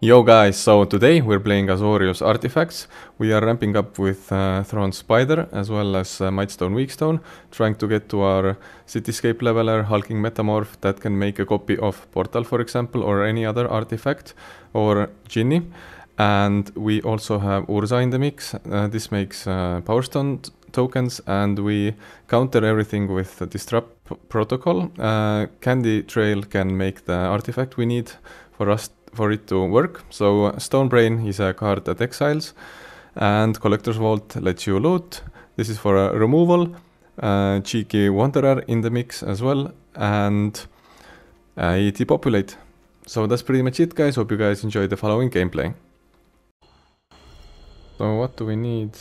Yo guys, so today we're playing Azorius Artifacts. We are ramping up with Thrawn Spider as well as Mightstone Weakstone, trying to get to our Cityscape leveler Hulking Metamorph that can make a copy of Portal, for example, or any other artifact, or Jinni. And we also have Urza in the mix. This makes Power Stone tokens, and we counter everything with the Disrupt protocol. Candy Trail can make the artifact we need for it to work. So Stonebrain is a card that exiles, and Collector's Vault lets you loot. This is for a removal. Cheeky Wanderer in the mix as well, and depopulate. So that's pretty much it, guys. Hope you guys enjoy the following gameplay. So what do we need?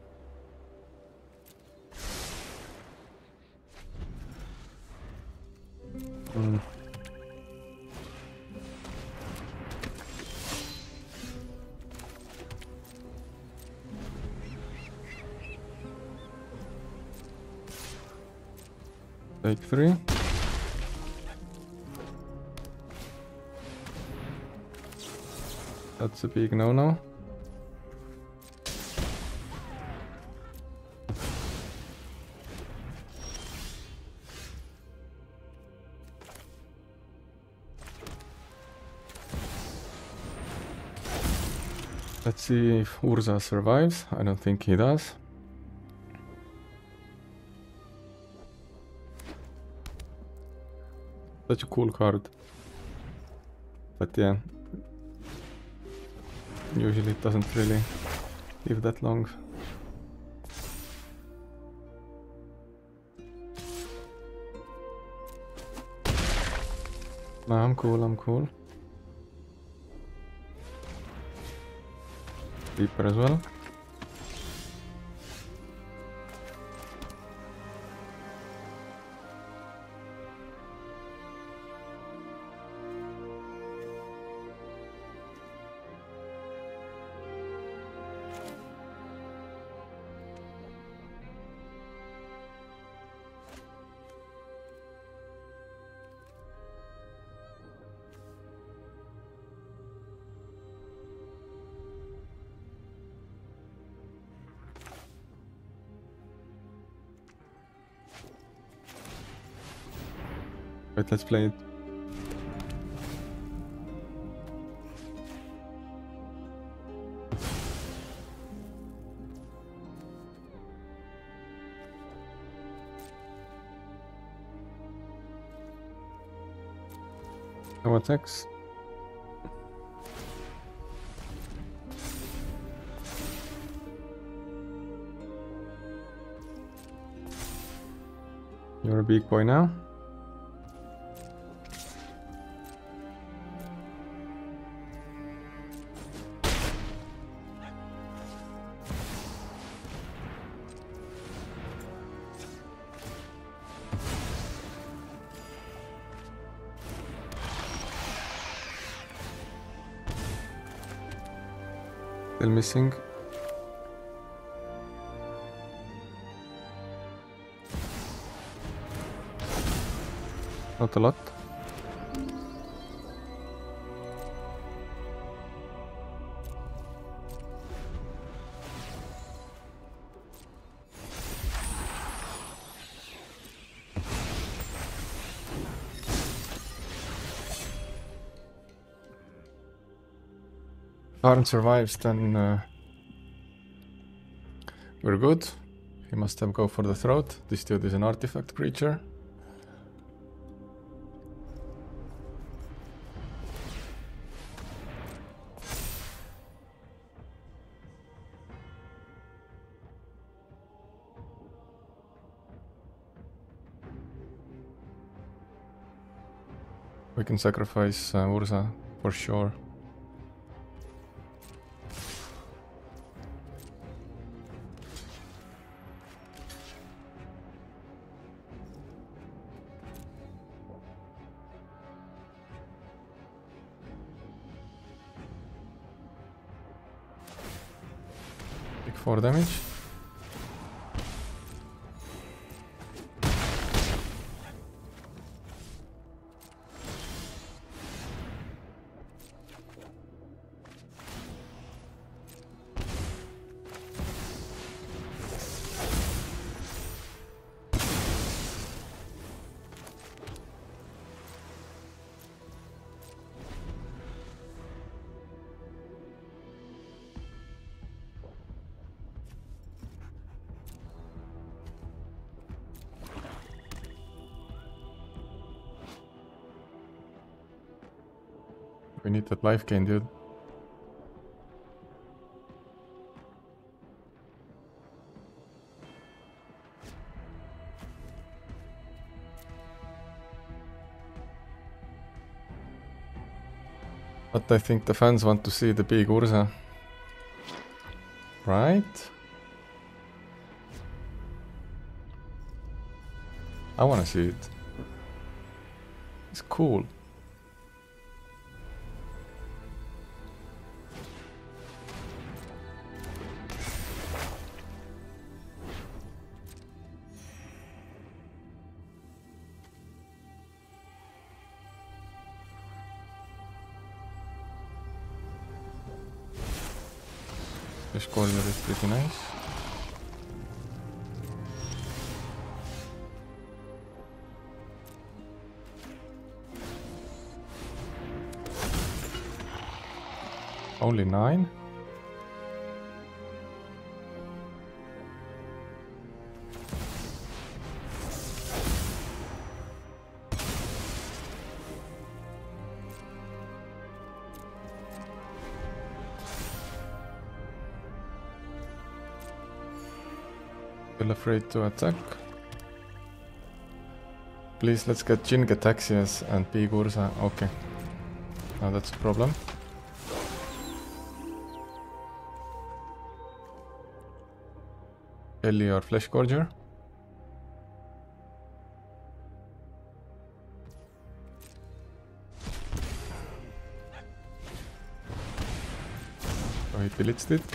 Take 3. That's a big no-no. Let's see if Urza survives. I don't think he does. Such a cool card. But yeah, usually it doesn't really live that long. No, I'm cool. Reaper as well. Wait, let's play it. No attacks. You're a big boy now. Still missing. Not a lot. Arn survives, then we're good. He must have go for the throat. This dude is an artifact creature. We can sacrifice Urza for sure. Take 4 damage. We need that life gain, dude. But I think the fans want to see the big Ursa. Right? I wanna see it. It's cool. This corner is pretty nice. Only 9? Still afraid to attack. Please, let's get Jin Gataxias and Big Ursa. Okay. Now that's a problem. Ellie or Flesh Gorger. So he pillaged it.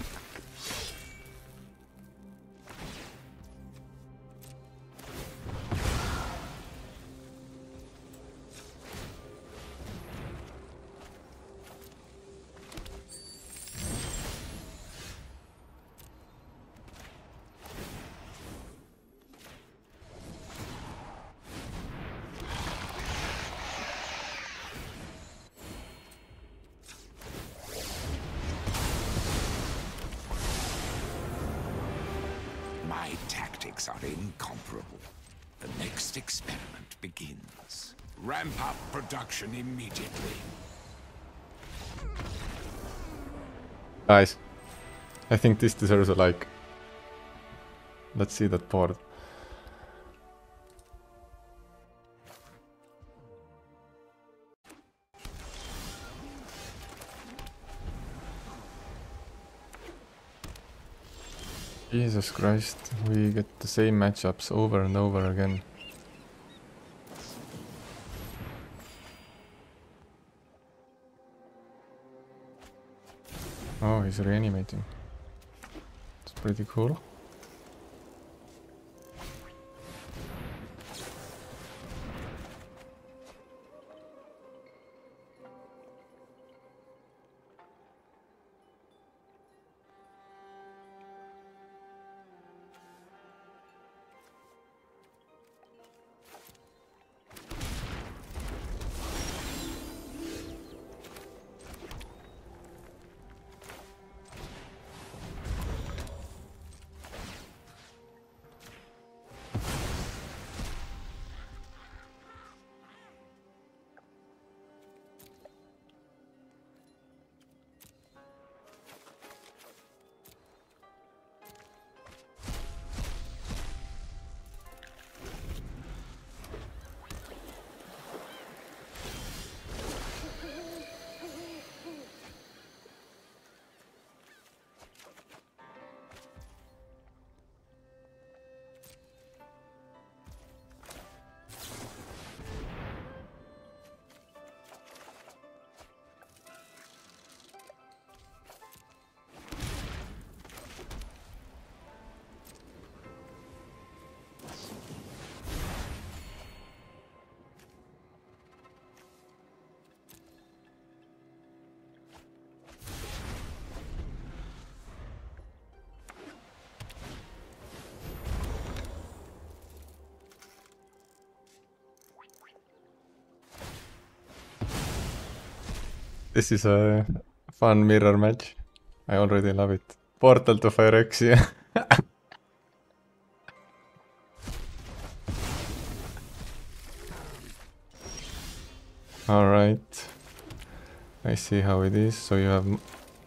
My tactics are incomparable. The next experiment begins. Ramp up production immediately. Guys, I think this deserves a like. Let's see that board. Jesus Christ, we get the same matchups over and over again. Oh, he's reanimating. It's pretty cool. This is a fun mirror match. I already love it. Portal to Phyrexia. Alright. I see how it is. So you have...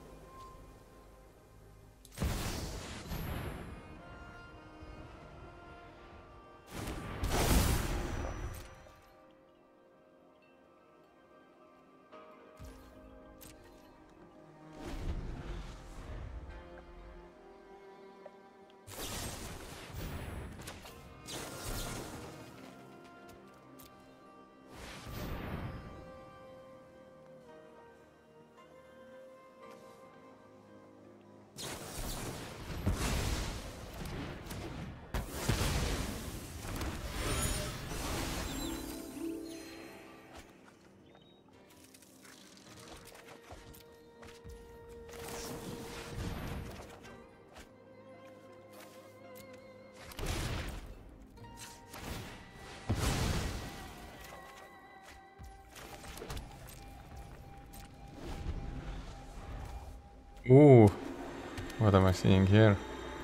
Ooh, what am I seeing here?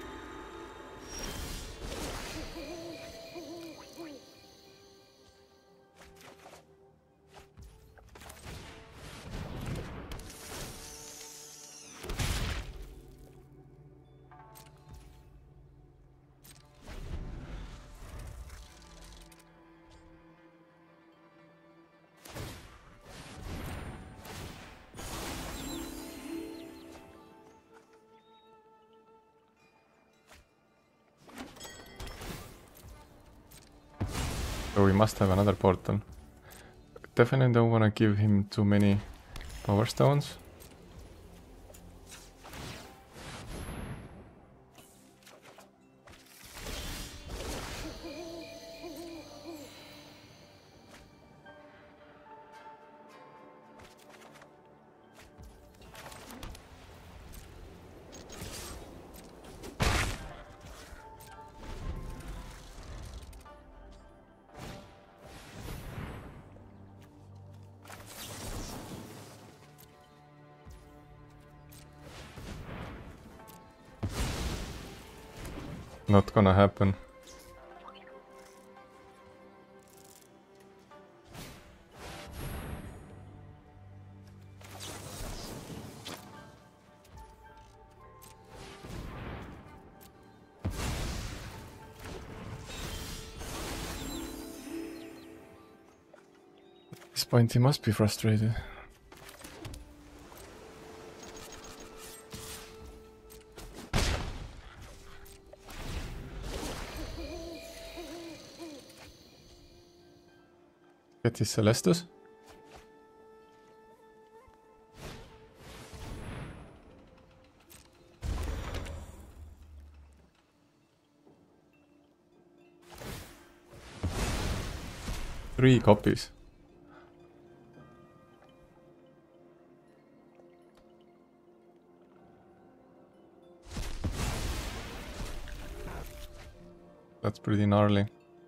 So we must have another portal. Definitely don't want to give him too many power stones. Not gonna happen. At this point he must be frustrated. Get his Celestus. Three copies. That's pretty gnarly.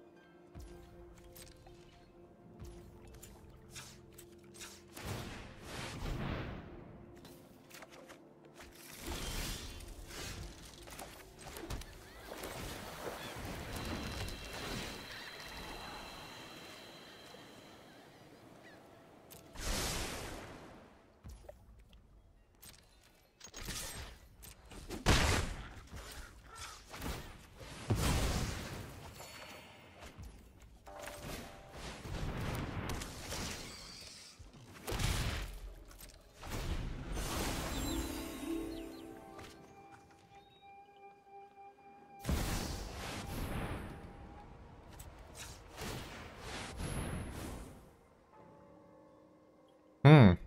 Hmm.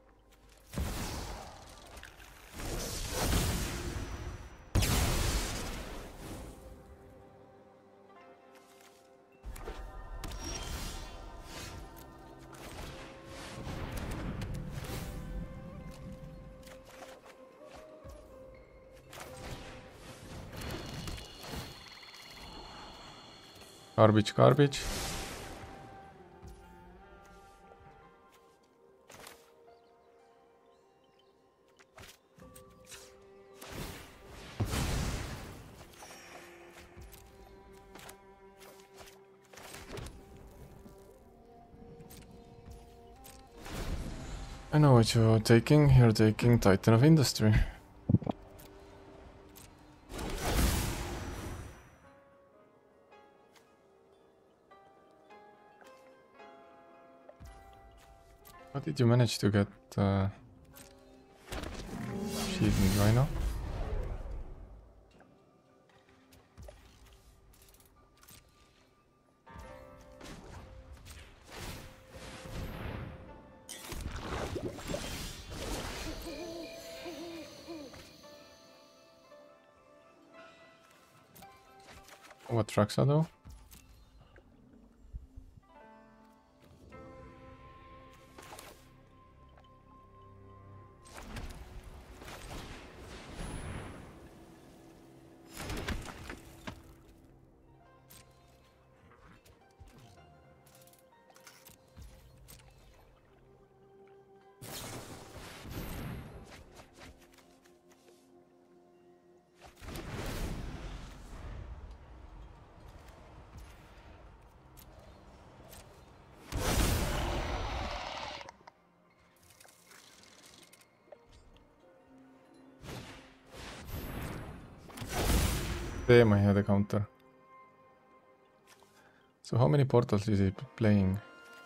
Garbage, garbage. I know what you're taking. You're taking Titan of Industry. How did you manage to get Shielding Rhino? What Traxa though? Damn, I had a counter. So how many portals is he playing?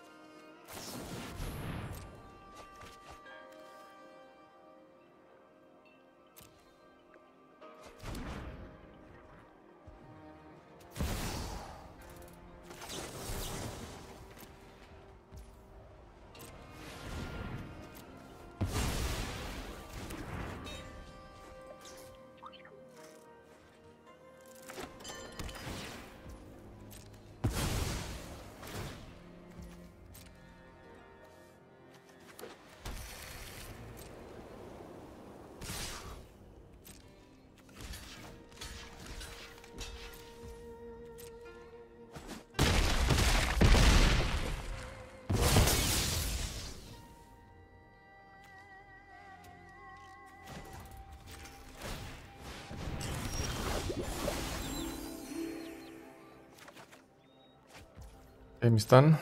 Game is done.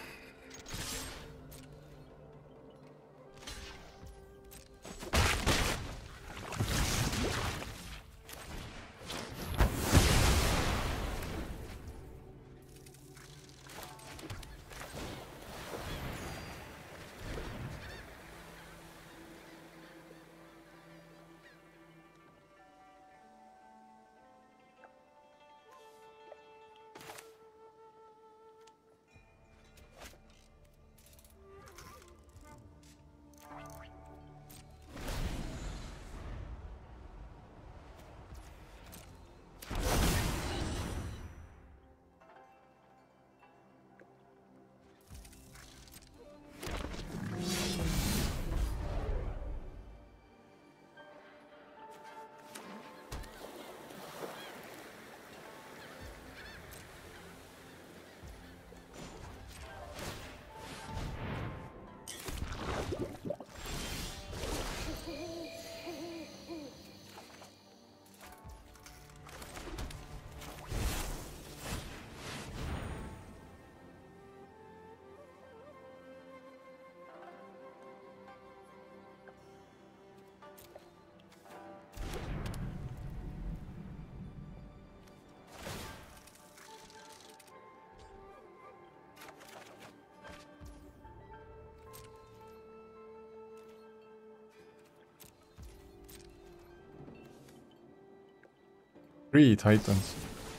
Three Titans.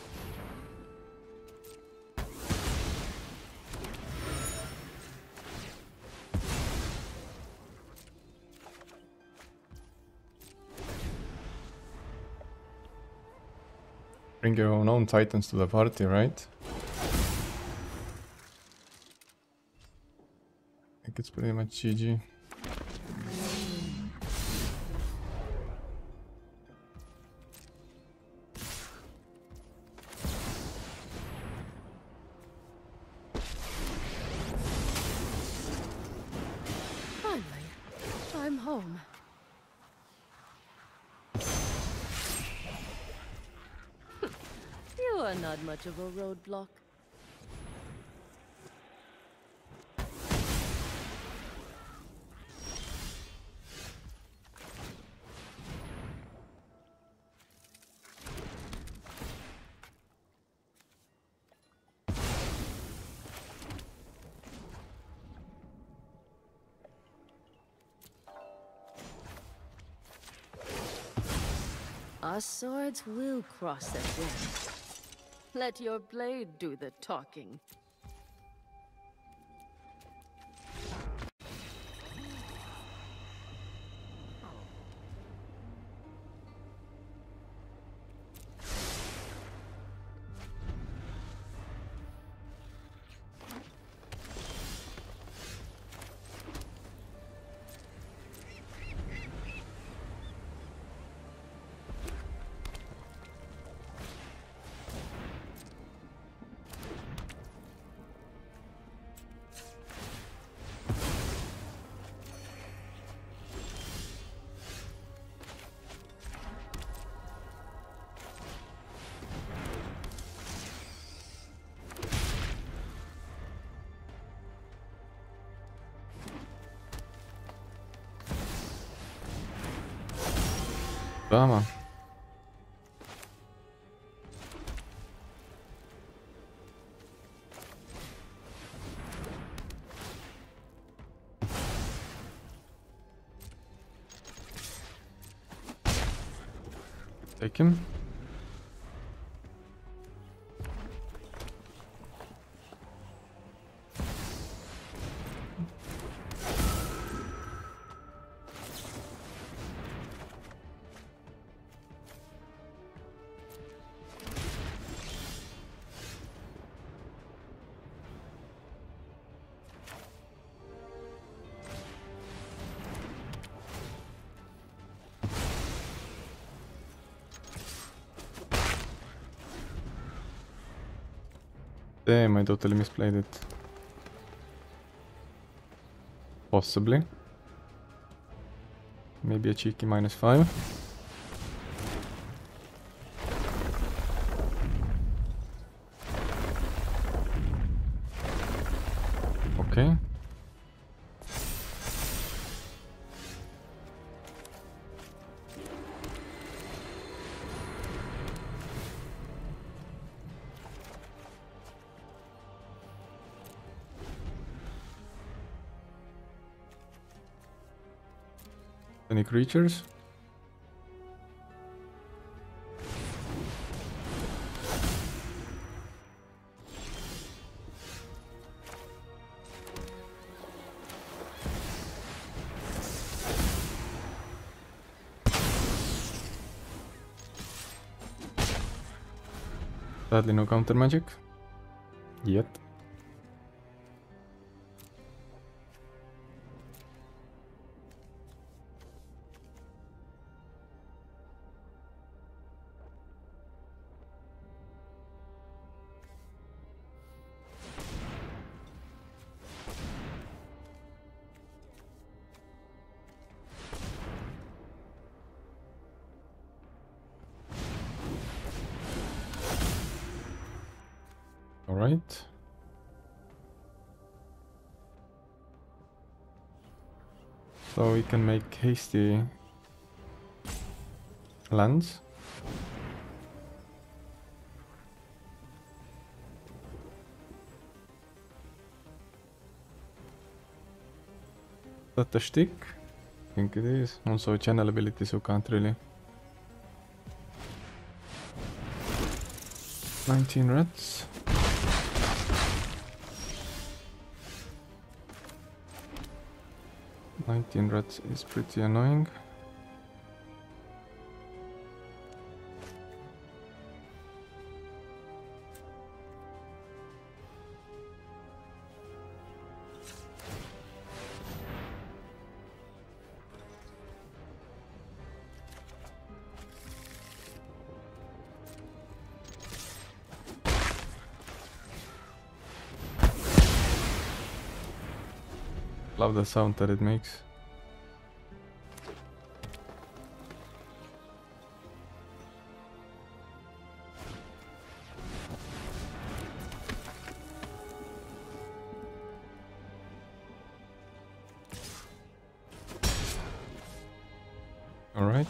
Bring your own Titans to the party, right? I think it's pretty much GG. I'm home. You are not much of a roadblock. Our swords will cross at will. Let your blade do the talking. Drama. Take him. Damn, I totally misplayed it. Possibly. Maybe a cheeky -5. Okay. Any creatures? Sadly no counter magic. Yet. Alright. So we can make hasty lands. Is that a shtick? I think it is. Also a channel ability, so can't really. 19 reds. Reds is pretty annoying. Love the sound that it makes. All right.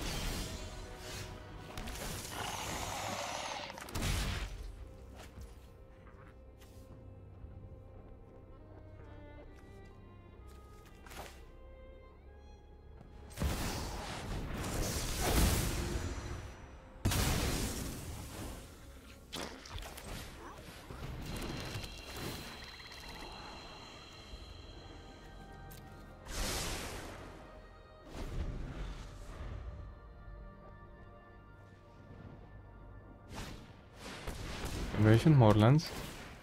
Invasion, more lands.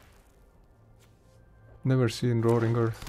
Never seen Roaring Earth.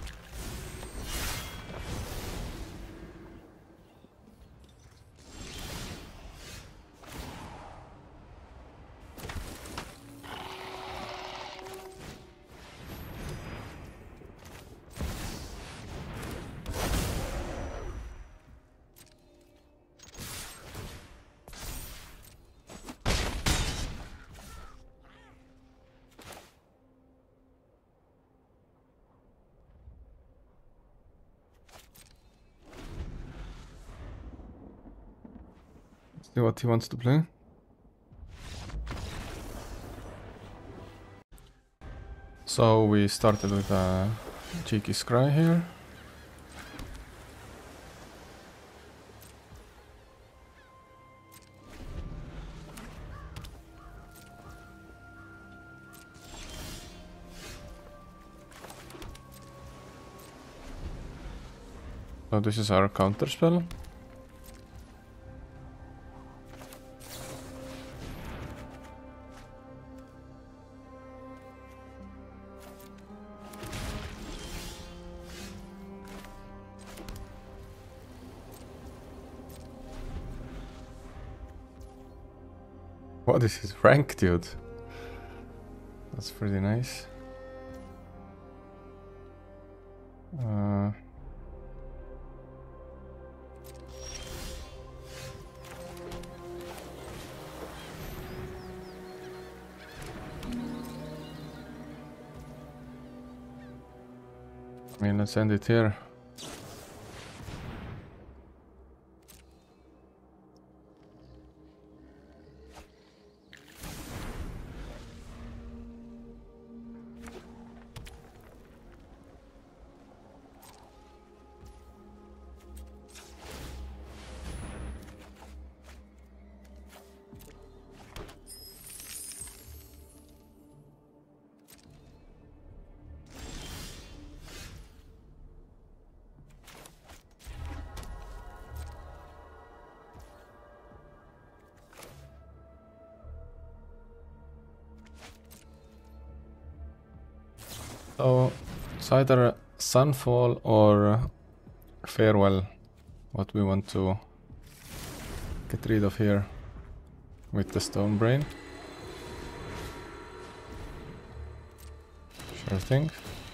See what he wants to play. So we started with a cheeky scry here. So this is our counter spell. What is his rank, dude? That's pretty nice. I mean, let's end it here. So it's either Sunfall or Farewell, what we want to get rid of here with the Stone Brain. Sure thing.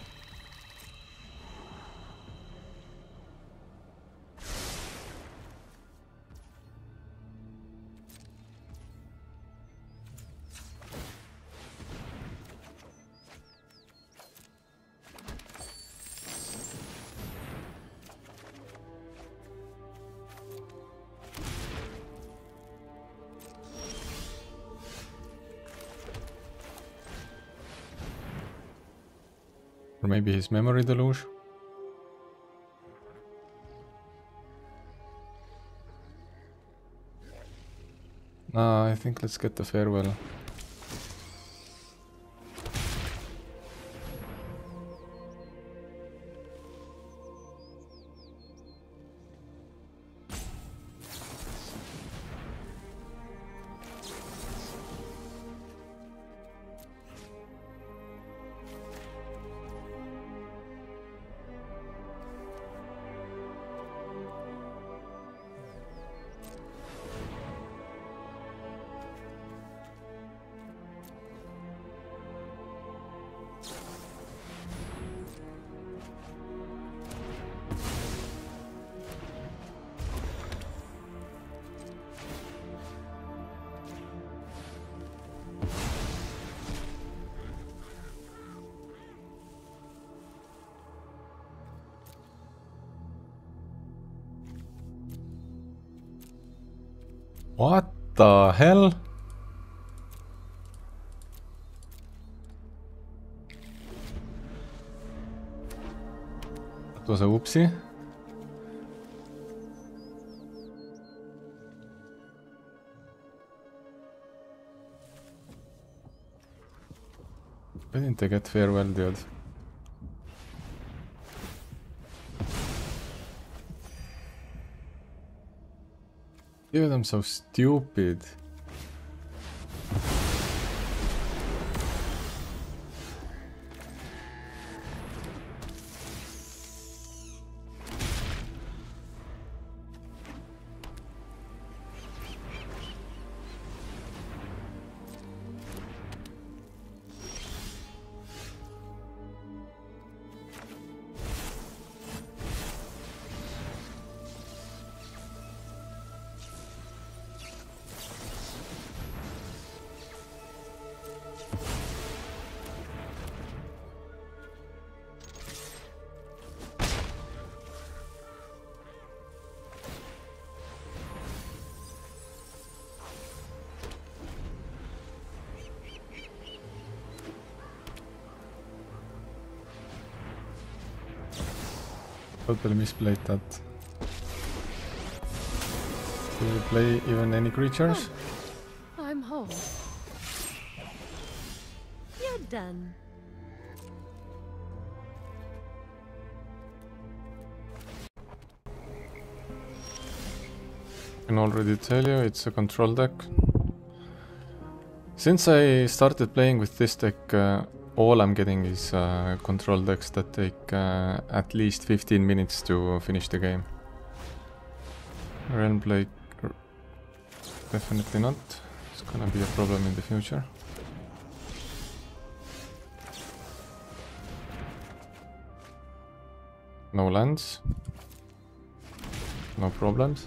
Or maybe his memory deluge. Nah, I think let's get the Farewell. What the hell? That was a whoopsie. Why didn't I get Farewell, dude? Dude, I'm so stupid. Totally misplayed that. Do you play even any creatures? I'm home. You're done. I can already tell you it's a control deck. Since I started playing with this deck, all I'm getting is control decks that take at least 15 minutes to finish the game. Realmblade, definitely not. It's gonna be a problem in the future. No lands. No problems.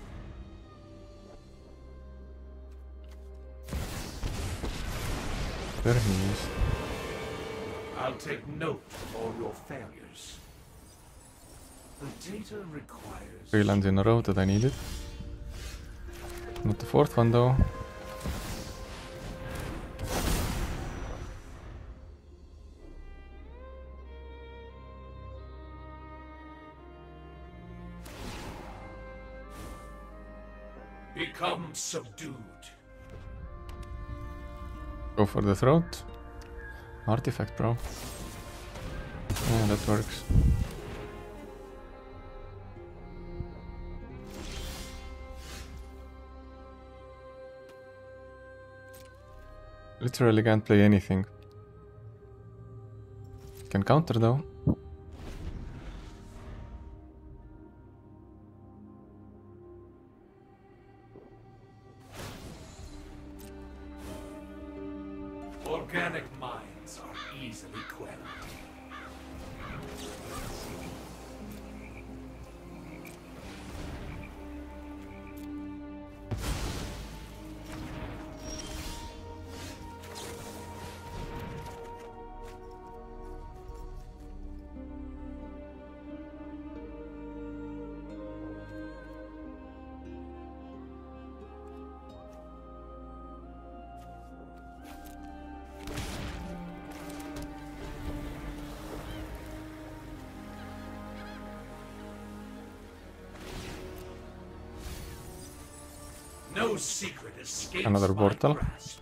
There he is. I'll take note of all your failures. The data requires 3 lands in a row that I needed. Not the 4th one though. become subdued. Go for the throat. Artifact, bro. Yeah, that works. Literally can't play anything. Can counter though. Organic minds are easily quelled. No secret escapes Another my portal. grasp.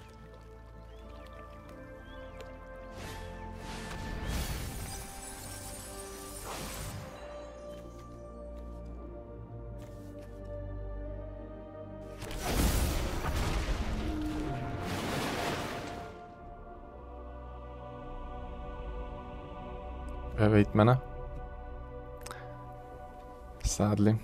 I have 8 mana. Sadly.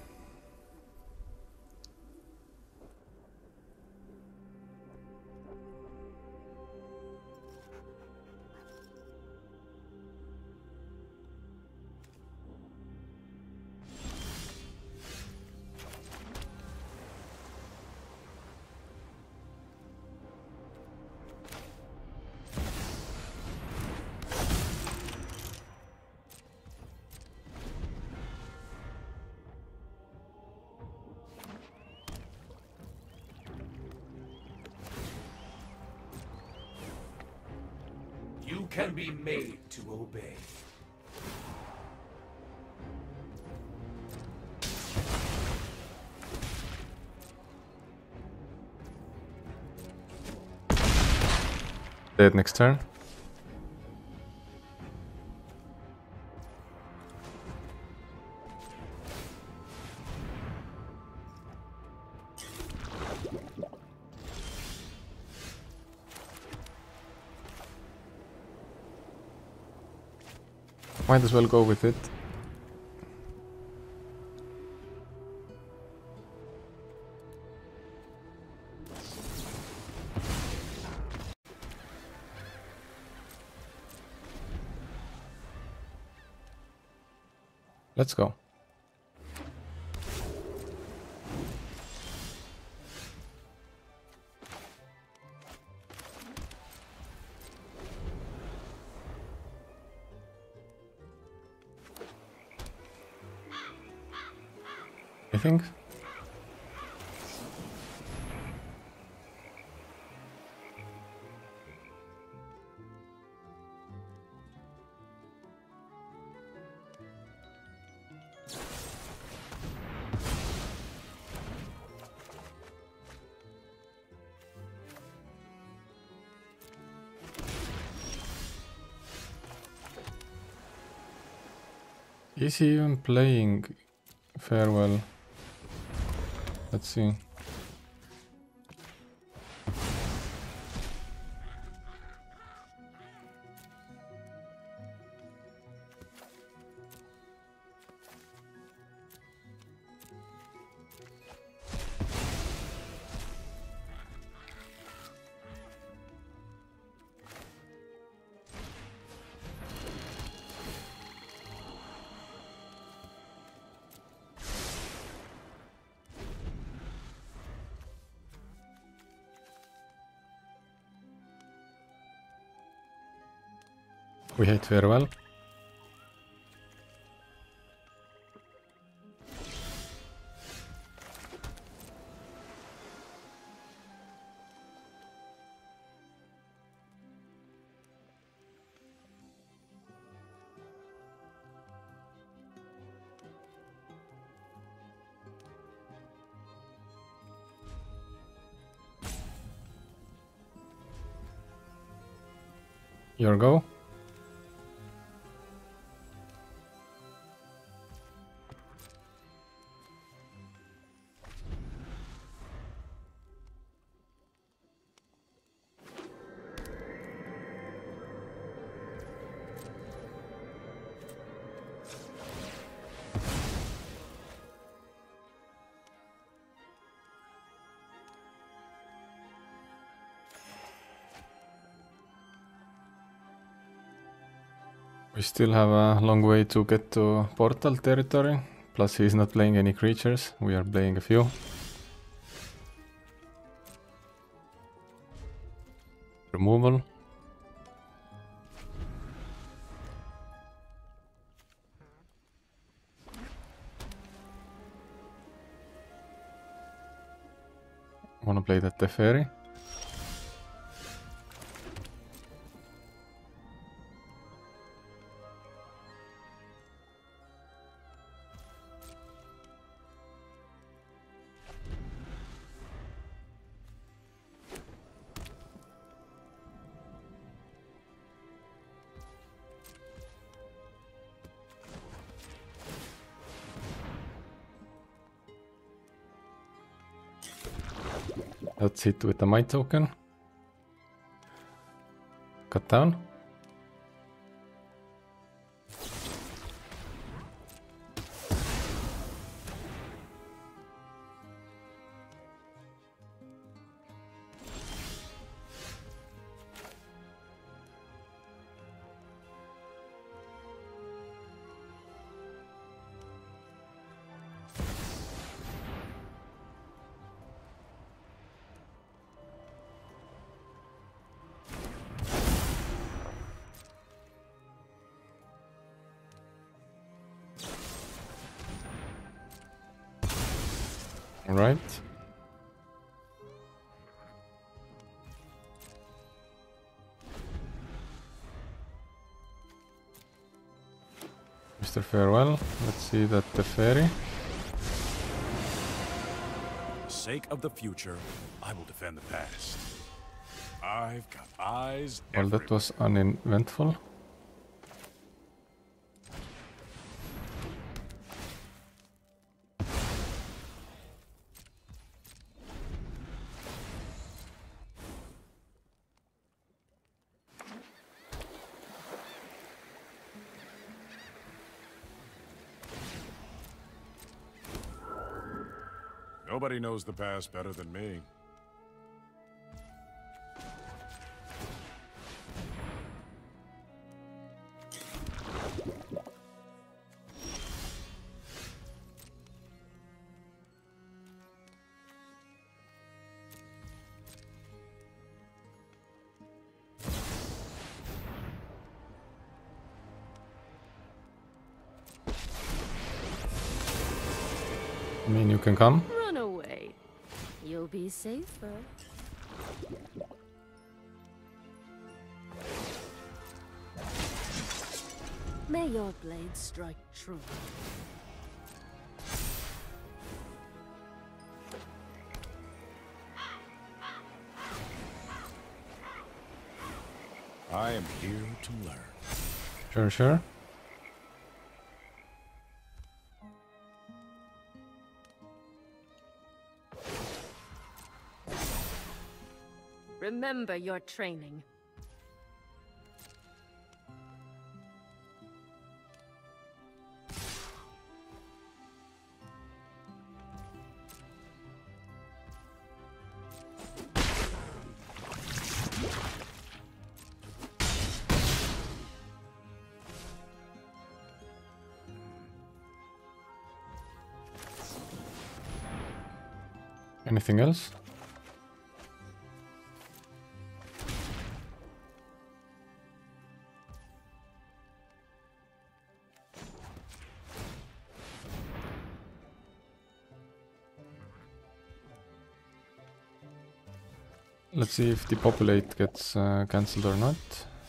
You can be made to obey. Dead next turn. Might as well go with it. Let's go. I think. Is he even playing Farewell? Let's see. We hate Farewell. Your go. We still have a long way to get to Portal territory, plus he's not playing any creatures, we are playing a few. Removal. Wanna play that Teferi? Let's hit with the Might token. Cut down. All right. Mr. Farewell, let's see that Teferi. For the sake of the future, I will defend the past. I've got eyes Well, that everywhere. was uneventful. Nobody knows the past better than me. I mean, you can come. Run away. You'll be safer. May your blade strike true. I am here to learn. Sure, sure. Remember your training. Anything else? Let's see if depopulate gets cancelled or not.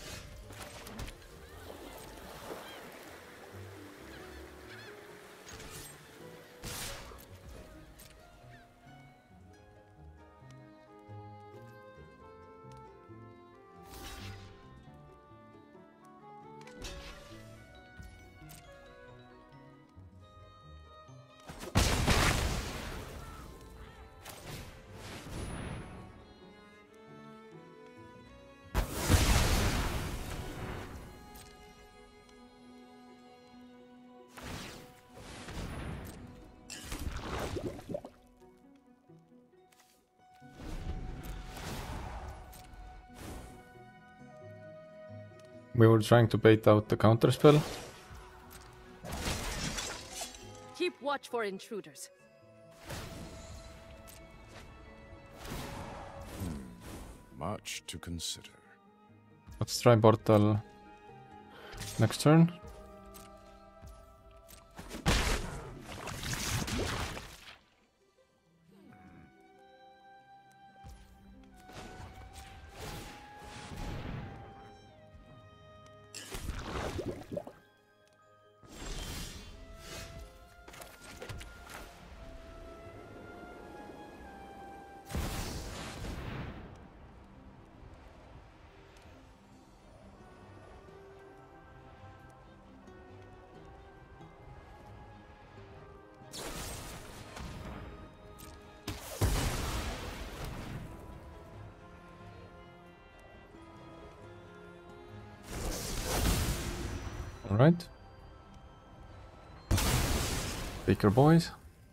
We were trying to bait out the counter spell. Keep watch for intruders. Much to consider. Let's try Portal next turn. Alright. Baker boys.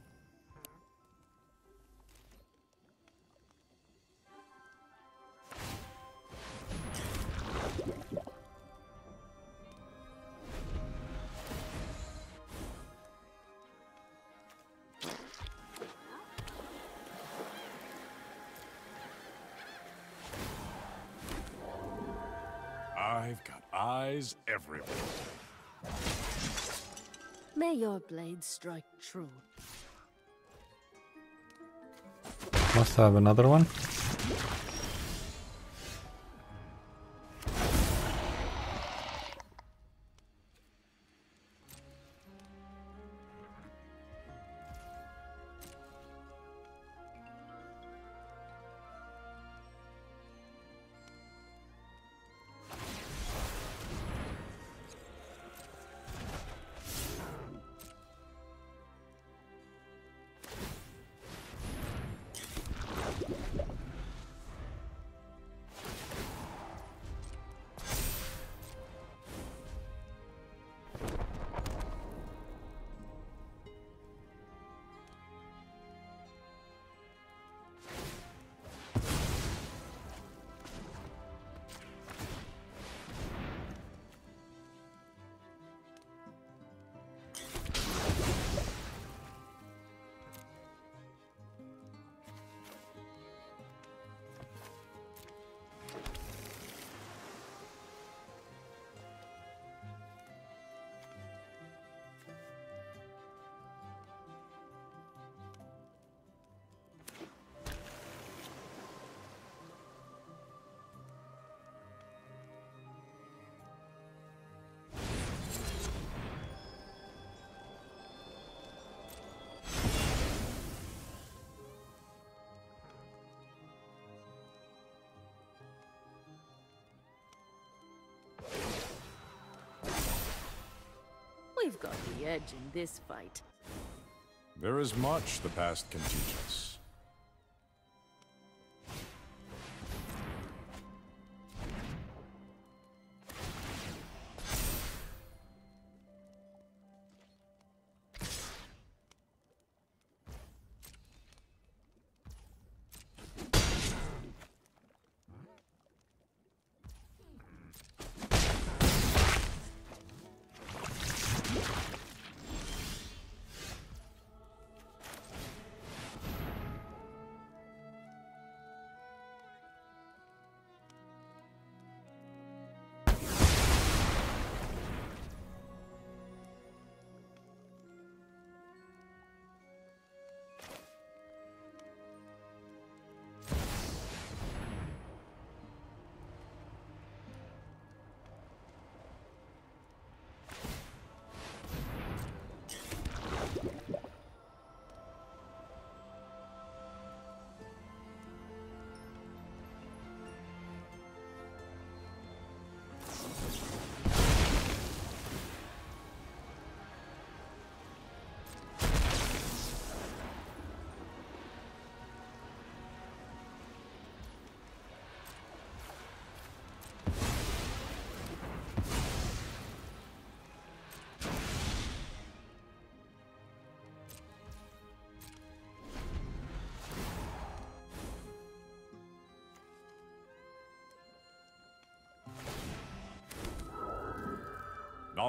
I've got eyes everywhere. May your blade strike true. Must have another one. We've got the edge in this fight. There is much the past can teach us.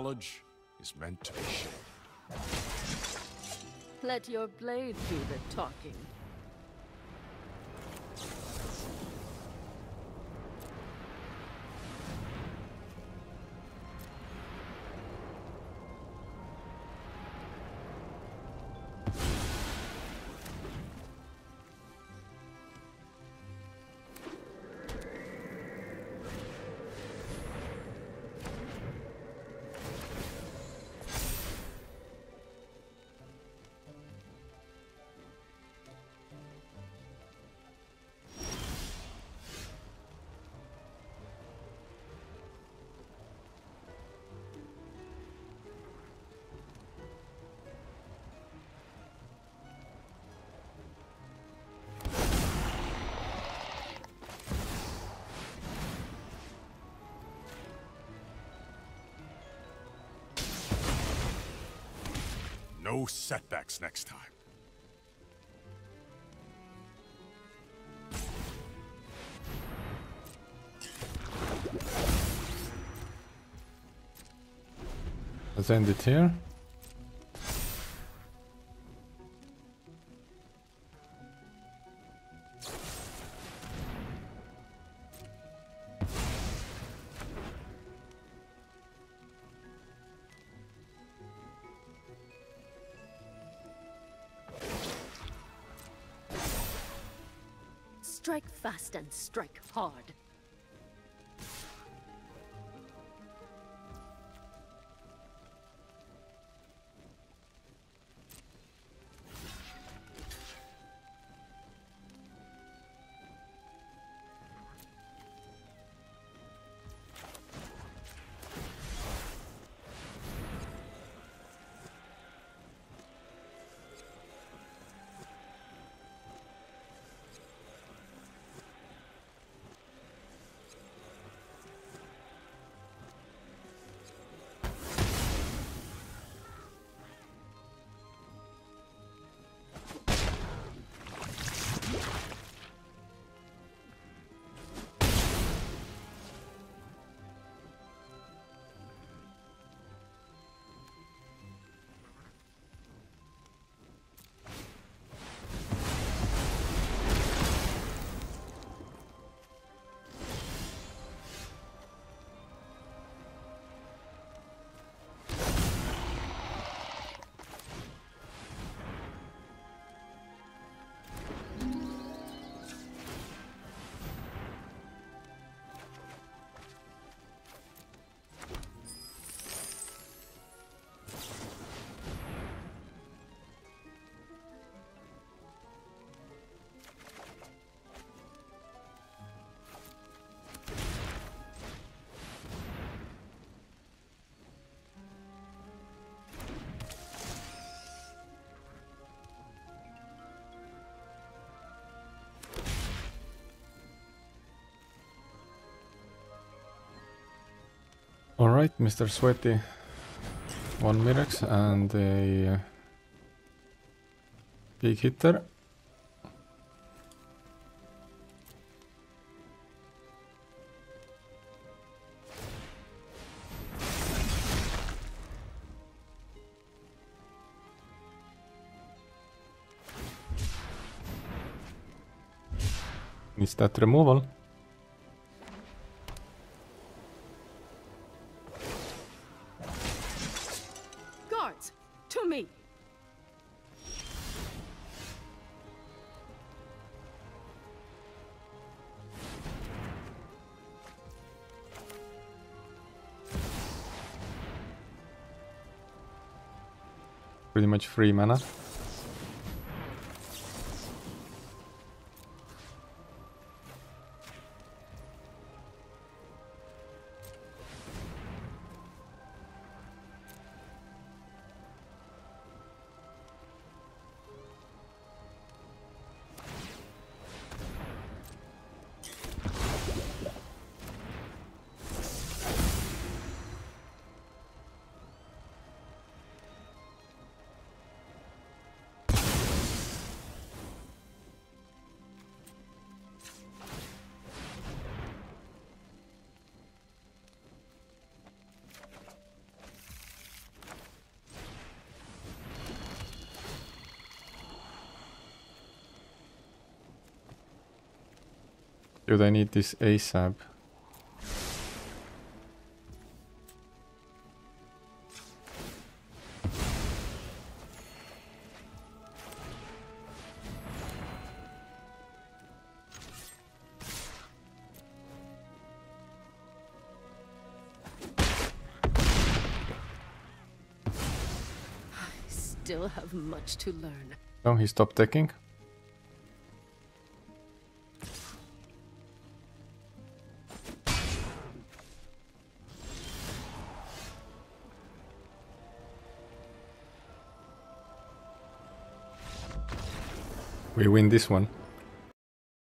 Knowledge is meant to be shared. Let your blade do the talking. No setbacks next time. Let's end it here. Strike fast and strike hard. Alright, Mr. Sweaty, 1 Mirex and a big hitter. Is that removal? Guards, to me! Pretty much free mana. Dude, I need this ASAP. Still have much to learn. No, he stopped taking. We win this one.